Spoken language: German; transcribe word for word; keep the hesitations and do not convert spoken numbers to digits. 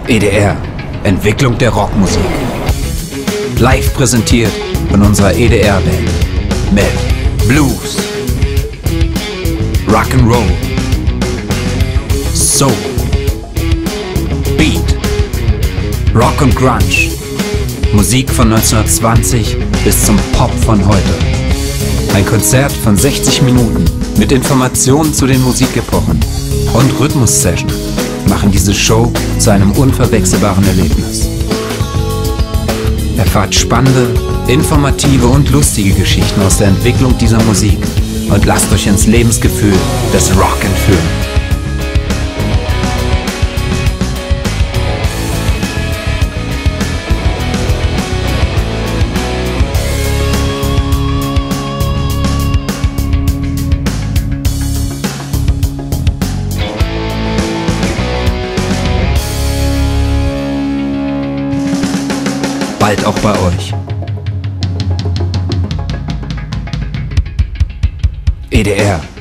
E D R, Entwicklung der Rockmusik. Live präsentiert von unserer E D R-Band mit Blues, Rock'n'Roll, Soul, Beat, Rock und Grunge. Musik von neunzehnhundertzwanzig bis zum Pop von heute. Ein Konzert von sechzig Minuten mit Informationen zu den Musikepochen und Rhythmus-Session machen diese Show zu einem unverwechselbaren Erlebnis. Erfahrt spannende, informative und lustige Geschichten aus der Entwicklung dieser Musik und lasst euch ins Lebensgefühl des Rock entführen. Bald auch bei euch. E D R.